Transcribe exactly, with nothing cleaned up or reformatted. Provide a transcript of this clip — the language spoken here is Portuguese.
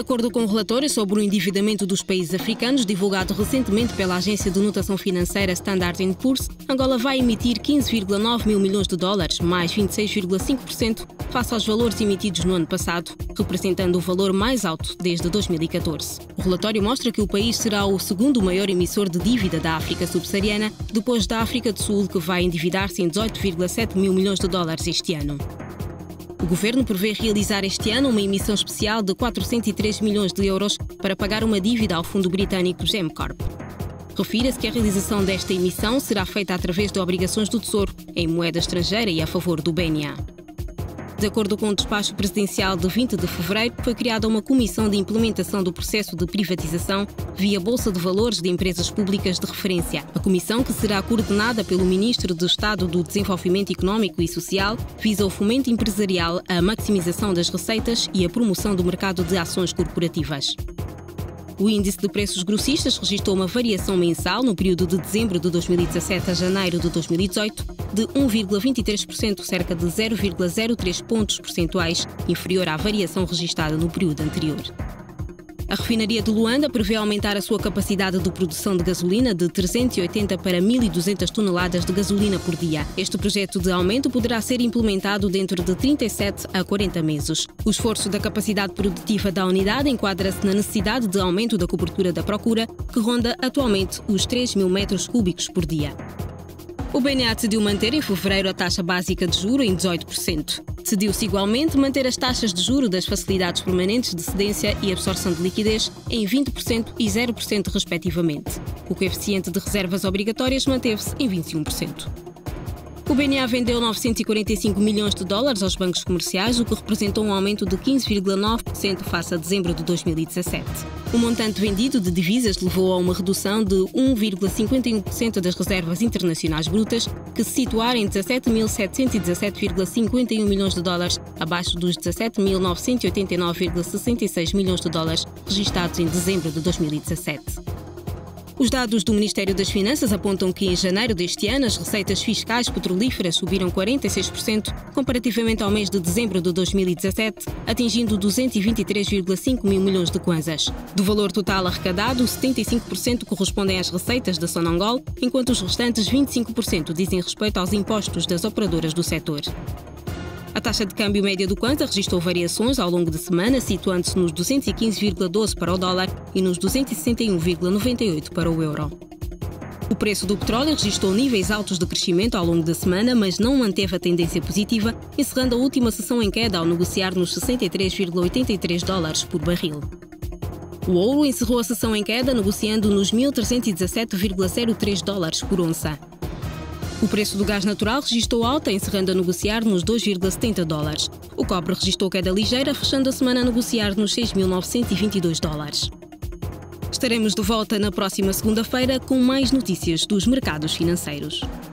acordo com o relatório sobre o endividamento dos países africanos, divulgado recentemente pela agência de notação financeira Standard and Poor's, Angola vai emitir quinze vírgula nove mil milhões de dólares, mais vinte e seis vírgula cinco por cento face aos valores emitidos no ano passado, representando o valor mais alto desde dois mil e catorze. O relatório mostra que o país será o segundo maior emissor de dívida da África subsaariana, depois da África do Sul, que vai endividar-se em dezoito vírgula sete mil milhões de dólares este ano. O governo prevê realizar este ano uma emissão especial de quatrocentos e três milhões de euros para pagar uma dívida ao fundo britânico Gemcorp. Refira-se que a realização desta emissão será feita através de obrigações do Tesouro, em moeda estrangeira e a favor do B N A. De acordo com o despacho presidencial de vinte de fevereiro, foi criada uma comissão de implementação do processo de privatização via Bolsa de Valores de Empresas Públicas de Referência. A comissão, que será coordenada pelo Ministro do Estado do Desenvolvimento Económico e Social, visa o fomento empresarial, a maximização das receitas e a promoção do mercado de ações corporativas. O índice de preços grossistas registrou uma variação mensal no período de dezembro de dois mil e dezassete a janeiro de dois mil e dezoito de um vírgula vinte e três por cento, cerca de zero vírgula zero três pontos percentuais, inferior à variação registada no período anterior. A refinaria de Luanda prevê aumentar a sua capacidade de produção de gasolina de trezentos e oitenta para mil e duzentas toneladas de gasolina por dia. Este projeto de aumento poderá ser implementado dentro de trinta e sete a quarenta meses. O esforço da capacidade produtiva da unidade enquadra-se na necessidade de aumento da cobertura da procura, que ronda atualmente os três mil metros cúbicos por dia. O B N A decidiu manter em fevereiro a taxa básica de juro em dezoito por cento. Decidiu-se igualmente manter as taxas de juro das facilidades permanentes de cedência e absorção de liquidez em vinte por cento e zero por cento respectivamente. O coeficiente de reservas obrigatórias manteve-se em vinte e um por cento. O B N A vendeu novecentos e quarenta e cinco milhões de dólares aos bancos comerciais, o que representou um aumento de quinze vírgula nove por cento face a dezembro de dois mil e dezassete. O montante vendido de divisas levou a uma redução de um vírgula cinquenta e um por cento das reservas internacionais brutas, que se situaram em dezassete mil setecentos e dezassete vírgula cinquenta e um milhões de dólares, abaixo dos dezassete mil novecentos e oitenta e nove vírgula sessenta e seis milhões de dólares registados em dezembro de dois mil e dezassete. Os dados do Ministério das Finanças apontam que em janeiro deste ano as receitas fiscais petrolíferas subiram quarenta e seis por cento comparativamente ao mês de dezembro de dois mil e dezassete, atingindo duzentos e vinte e três vírgula cinco mil milhões de kwanzas. Do valor total arrecadado, setenta e cinco por cento correspondem às receitas da Sonangol, enquanto os restantes vinte e cinco por cento dizem respeito aos impostos das operadoras do setor. A taxa de câmbio média do Kwanza registrou variações ao longo da semana, situando-se nos duzentos e quinze vírgula doze para o dólar e nos duzentos e sessenta e um vírgula noventa e oito para o euro. O preço do petróleo registrou níveis altos de crescimento ao longo da semana, mas não manteve a tendência positiva, encerrando a última sessão em queda ao negociar nos sessenta e três vírgula oitenta e três dólares por barril. O ouro encerrou a sessão em queda, negociando nos mil trezentos e dezassete vírgula zero três dólares por onça. O preço do gás natural registrou alta, encerrando a negociar nos dois vírgula setenta dólares. O cobre registrou queda ligeira, fechando a semana a negociar nos seis mil novecentos e vinte e dois dólares. Estaremos de volta na próxima segunda-feira com mais notícias dos mercados financeiros.